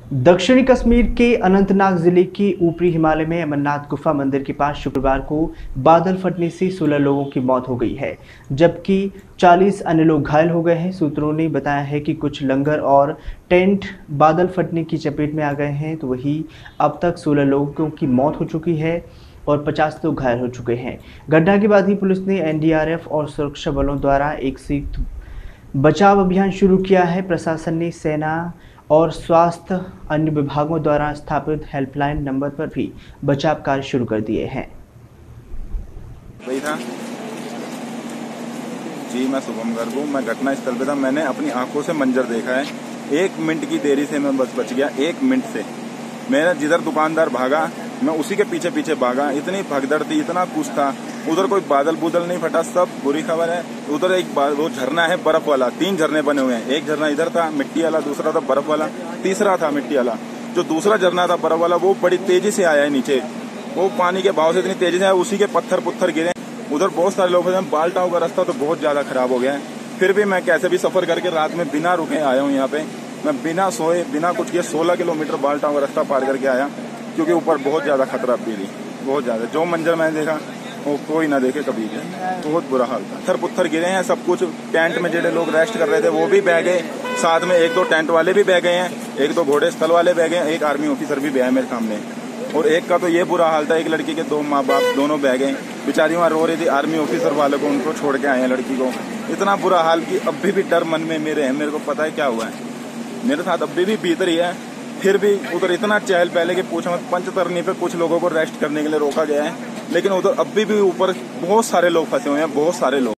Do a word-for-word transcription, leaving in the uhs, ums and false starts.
दक्षिणी कश्मीर के अनंतनाग जिले के ऊपरी हिमालय में अमरनाथ गुफा मंदिर के पास शुक्रवार को बादल फटने से सोलह लोगों की मौत हो गई है, जबकि चालीस अन्य लोग घायल हो गए हैं। सूत्रों ने बताया है कि कुछ लंगर और टेंट बादल फटने की चपेट में आ गए हैं, तो वहीं अब तक सोलह लोगों की मौत हो चुकी है और पचास लोग घायल हो चुके हैं। घटना के बाद ही पुलिस ने एन डी आर एफ और सुरक्षा बलों द्वारा एक संयुक्त बचाव अभियान शुरू किया है। प्रशासन ने सेना और स्वास्थ्य अन्य विभागों द्वारा स्थापित हेल्पलाइन नंबर पर भी बचाव कार्य शुरू कर दिए हैं। वही था जी, मैं शुभम गर्ग हूँ। मैं घटना स्थल पे था। मैंने अपनी आंखों से मंजर देखा है। एक मिनट की देरी से मैं बस बच गया। एक मिनट से मेरा जिधर दुकानदार भागा मैं उसी के पीछे पीछे भागा। इतनी भगदड़ थी, इतना कुछ था। उधर कोई बादल बुदल नहीं फटा। सब बुरी खबर है। उधर एक वो झरना है बर्फ वाला, तीन झरने बने हुए हैं। एक झरना इधर था मिट्टी वाला, दूसरा था बर्फ वाला, तीसरा था मिट्टी वाला। जो दूसरा झरना था बर्फ वाला वो बड़ी तेजी से आया है नीचे। वो पानी के बहाव से इतनी तेजी से आया, उसी के पत्थर पुत्थर गिरे। उधर बहुत सारे लोग हैं। बालटाओं का रास्ता तो बहुत ज्यादा खराब हो गया है। फिर भी मैं कैसे भी सफर करके रात में बिना रुके आया हूँ यहाँ पे। मैं बिना सोए बिना कुछ किए सोलह किलोमीटर बालटाओं का रास्ता पार करके आया, क्योंकि ऊपर बहुत ज्यादा खतरा पीली, बहुत ज्यादा। जो मंजर मैंने देखा वो कोई ना देखे कभी भी। बहुत बुरा हाल था। पत्थर पुत्थर गिरे हैं सब कुछ। टेंट में जेडे लोग रेस्ट कर रहे थे वो भी बह गए, साथ में एक दो टेंट वाले भी बह गए हैं, एक दो घोड़े स्थल वाले बह गए, एक आर्मी ऑफिसर भी बह है मेरे सामने। और एक का तो ये बुरा हाल था, एक लड़की के दो माँ बाप दोनों बह गए। बेचारी वहां रो रही थी। आर्मी ऑफिसर वालों को उनको छोड़ के आए हैं लड़की को। इतना बुरा हाल कि अभी भी डर मन में मेरे है। मेरे को पता है क्या हुआ है, मेरे साथ अभी भी बीत रही है। फिर भी उधर इतना चहल पहले के पूछो मत। पंचतरनी पे कुछ लोगों को रेस्ट करने के लिए रोका गया है, लेकिन उधर अभी भी ऊपर बहुत सारे लोग फंसे हुए हैं, बहुत सारे लोग।